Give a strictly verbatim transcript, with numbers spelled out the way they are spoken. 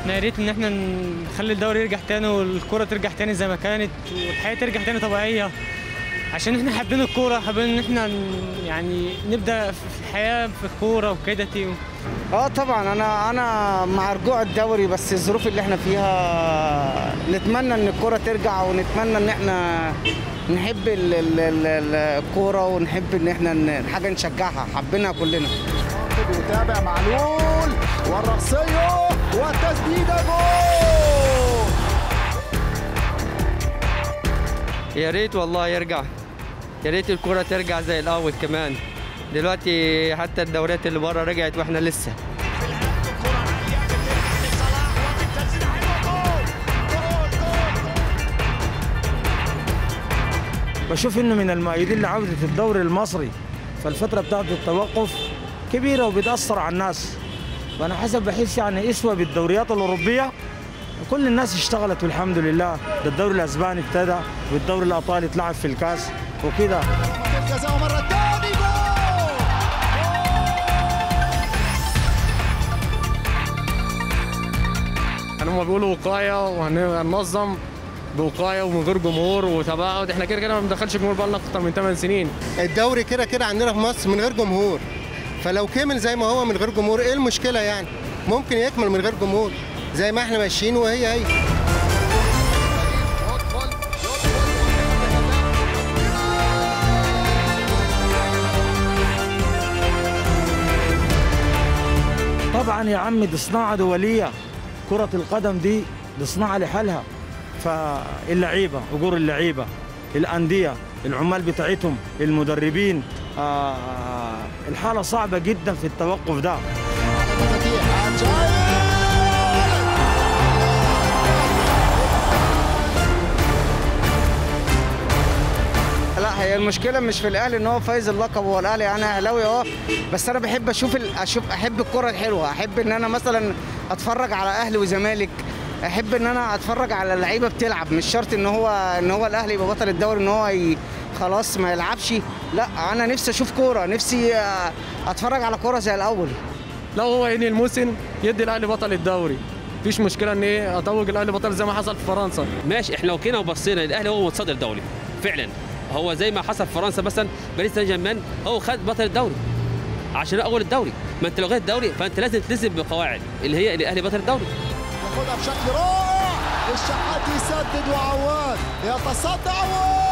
احنا يا ريت ان احنا نخلي الدوري يرجع تاني والكرة ترجع تاني زي ما كانت والحياة ترجع تاني طبيعية، عشان احنا حابين الكورة، حابين ان احنا يعني نبدا في الحياة في الكورة وكده تيم. اه طبعا انا انا مع رجوع الدوري، بس الظروف اللي احنا فيها نتمنى ان الكرة ترجع، ونتمنى ان احنا نحب الكورة ونحب ان احنا حاجة نشجعها، حابينها كلنا. يتابع معلول والرأسية والتسديدة جول. يا ريت والله يرجع، يا ريت الكرة ترجع زي الأول كمان. دلوقتي حتى الدوريات اللي بره رجعت واحنا لسه. بشوف انه من المؤيدين لعودة الدوري المصري، فالفترة بتاعت التوقف كبيرة وبتأثر على الناس، وانا حسب بحس يعني اسوة بالدوريات الأوروبية. كل الناس اشتغلت والحمد لله، ده الدوري الاسباني ابتدى والدوري الايطالي اتلعب في الكاس وكده. الجزاء مرة تاني جول. يعني هم بيقولوا وقاية وهننظم بوقايه ومن غير جمهور وتباعد، احنا كده كده ما بندخلش جمهور بقى لنا اكتر من ثمان سنين. الدوري كده كده عندنا في مصر من غير جمهور، فلو كمل زي ما هو من غير جمهور ايه المشكله يعني؟ ممكن يكمل من غير جمهور زي ما احنا ماشيين وهي هي. طبعا يا عم دي صناعه دوليه، كره القدم دي دي صناعه لحالها، فاللعيبه اجور اللعيبه، الانديه، العمال بتاعتهم، المدربين، آه الحاله صعبه جدا في التوقف ده. لا هي المشكله مش في الاهلي ان هو فايز اللقب، هو الاهلي انا اهلاوي اه، بس انا بحب اشوف ال... اشوف احب الكره الحلوه، احب ان انا مثلا اتفرج على اهلي وزمالك، احب ان انا اتفرج على اللعيبه بتلعب، مش شرط ان هو ان هو الاهلي يبقى بطل الدوري ان هو ي... خلاص ما يلعبش، لا انا نفسي اشوف كوره، نفسي اتفرج على كوره زي الاول. لو هو ينهي الموسم يدي الاهلي بطل الدوري، مفيش مشكله ان ايه اتوج الاهلي بطل زي ما حصل في فرنسا. ماشي، احنا لو كنا وبصينا الاهلي هو متصدر الدوري فعلا، هو زي ما حصل في فرنسا مثلا باريس سان جيرمان هو خد بطل الدوري عشان اول الدوري، ما انت لو غير الدوري فانت لازم تلتزم بقواعد اللي هي الاهلي بطل الدوري. ياخدها بشكل رائع، الشحات يسدد وعواد يتصدى عواد.